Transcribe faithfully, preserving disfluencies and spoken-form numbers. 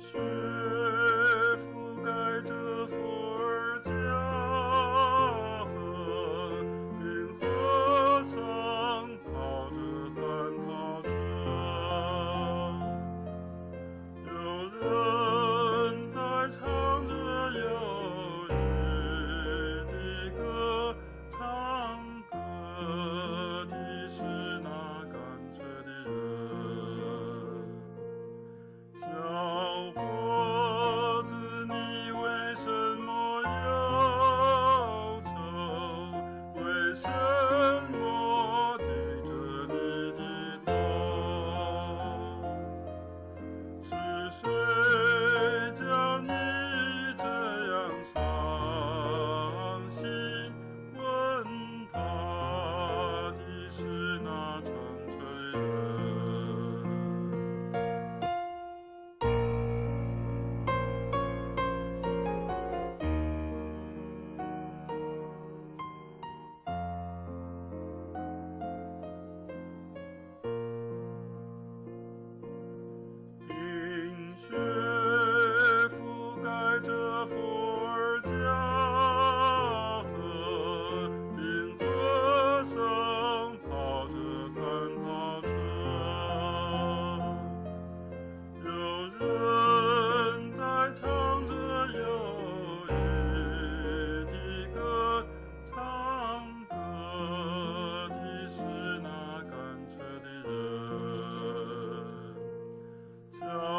雪覆盖着伏尔加河，冰河上跑着三套车，有人在唱着忧郁的歌，唱歌的是那赶车的人。小伙子，你为什么忧愁？为什么低着你的头？是谁叫你这样伤心？问他的是那乘车的人。冰雪覆盖着伏尔加河，冰河上跑着三套车，有人在唱着忧郁的歌，唱歌的是那赶车的人。小